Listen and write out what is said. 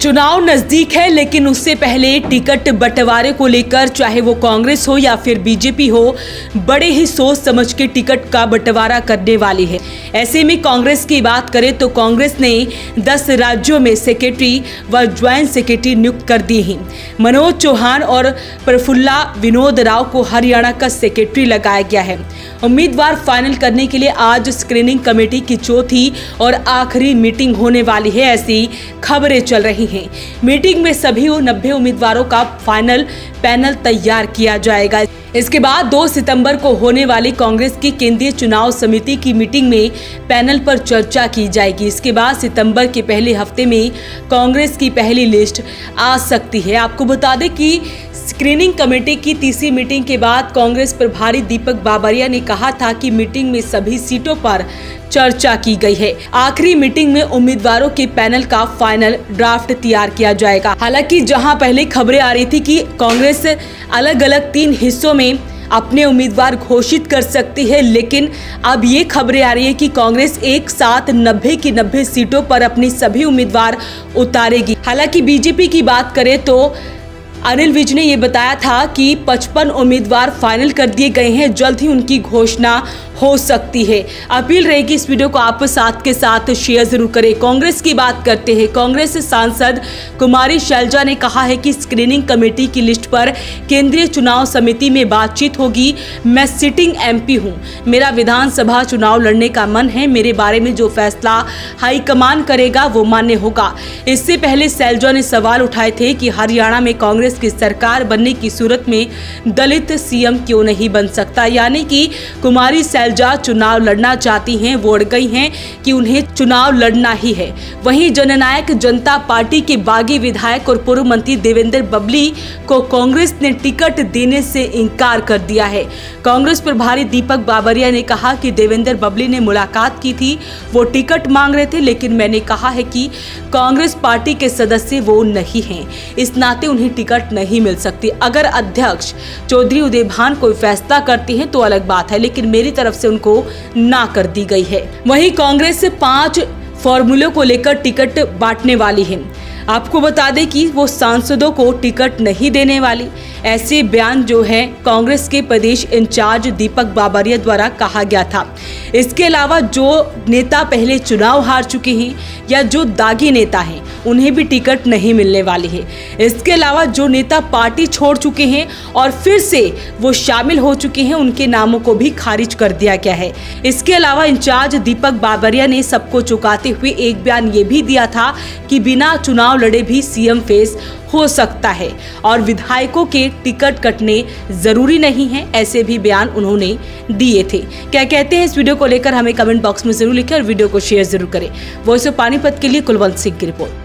चुनाव नजदीक है, लेकिन उससे पहले टिकट बंटवारे को लेकर चाहे वो कांग्रेस हो या फिर बीजेपी हो, बड़े ही सोच समझ के टिकट का बंटवारा करने वाली है। ऐसे में कांग्रेस की बात करें तो कांग्रेस ने 10 राज्यों में सेक्रेटरी व ज्वाइंट सेक्रेटरी नियुक्त कर दिए हैं। मनोज चौहान और प्रफुल्ला विनोद राव को हरियाणा का सेक्रेटरी लगाया गया है। उम्मीदवार फाइनल करने के लिए आज स्क्रीनिंग कमेटी की चौथी और आखिरी मीटिंग होने वाली है, ऐसी खबरें चल रही हैं। मीटिंग में सभी 90 उम्मीदवारों का फाइनल पैनल तैयार किया जाएगा। इसके बाद 2 सितंबर को होने वाली कांग्रेस की केंद्रीय चुनाव समिति की मीटिंग में पैनल पर चर्चा की जाएगी। इसके बाद सितंबर के पहले हफ्ते में कांग्रेस की पहली लिस्ट आ सकती है। आपको बता दें कि स्क्रीनिंग कमेटी की तीसरी मीटिंग के बाद कांग्रेस प्रभारी दीपक बाबरिया ने कहा था कि मीटिंग में सभी सीटों पर चर्चा की गई है। आखिरी मीटिंग में उम्मीदवारों के पैनल का फाइनल ड्राफ्ट तैयार किया जाएगा। हालांकि जहां पहले खबरें आ रही थी कि कांग्रेस अलग अलग 3 हिस्सों में अपने उम्मीदवार घोषित कर सकती है, लेकिन अब ये खबरें आ रही है कि कांग्रेस एक साथ 90 की 90 सीटों पर अपनी सभी उम्मीदवार उतारेगी। हालांकि बीजेपी की बात करें तो अनिल विज ने ये बताया था कि 55 उम्मीदवार फाइनल कर दिए गए हैं, जल्द ही उनकी घोषणा हो सकती है। अपील रहेगी इस वीडियो को आप साथ के साथ शेयर जरूर करें। कांग्रेस की बात करते हैं। कांग्रेस सांसद कुमारी शैलजा ने कहा है कि स्क्रीनिंग कमेटी की लिस्ट पर केंद्रीय चुनाव समिति में बातचीत होगी। मैं सिटिंग एमपी हूं, मेरा विधानसभा चुनाव लड़ने का मन है, मेरे बारे में जो फैसला हाईकमान करेगा वो मान्य होगा। इससे पहले शैलजा ने सवाल उठाए थे कि हरियाणा में कांग्रेस की सरकार बनने की सूरत में दलित सीएम क्यों नहीं बन सकता, यानी कि कुमारी शैलजा चुनाव लड़ना चाहती हैं, वो अड़ गई हैं कि उन्हें चुनाव लड़ना ही है। वहीं जननायक जनता पार्टी के बागी विधायक और पूर्व मंत्री देवेंद्र बबली को कांग्रेस ने टिकट देने से इनकार कर दिया है। कांग्रेस प्रभारी दीपक बाबरिया ने कहा कि देवेंद्र बबली ने मुलाकात की थी, वो टिकट मांग रहे थे, लेकिन मैंने कहा है कि कांग्रेस पार्टी के सदस्य वो नहीं हैं, इस नाते उन्हें टिकट नहीं मिल सकती। अगर अध्यक्ष चौधरी उदयभान कोई फैसला करती हैं तो अलग बात है, लेकिन मेरी तरफ से उनको ना कर दी गई है। वहीं कांग्रेस से 5 फॉर्मूलों को लेकर टिकट बांटने वाली है। आपको बता दें कि वो सांसदों को टिकट नहीं देने वाली, ऐसे बयान जो है कांग्रेस के प्रदेश इंचार्ज दीपक बाबरिया द्वारा कहा गया था। इसके अलावा जो नेता पहले चुनाव हार चुके हैं या जो दागी नेता हैं उन्हें भी टिकट नहीं मिलने वाली है। इसके अलावा जो नेता पार्टी छोड़ चुके हैं और फिर से वो शामिल हो चुके हैं, उनके नामों को भी खारिज कर दिया गया है। इसके अलावा इंचार्ज दीपक बाबरिया ने सबको चुकाते हुए एक बयान ये भी दिया था कि बिना चुनाव लड़े भी सीएम फेस हो सकता है और विधायकों के टिकट कटने जरूरी नहीं है, ऐसे भी बयान उन्होंने दिए थे। क्या कहते हैं इस वीडियो को लेकर हमें कमेंट बॉक्स में जरूर लिखें और वीडियो को शेयर जरूर करें। वॉइस ऑफ पानीपत के लिए कुलवंत सिंह की रिपोर्ट।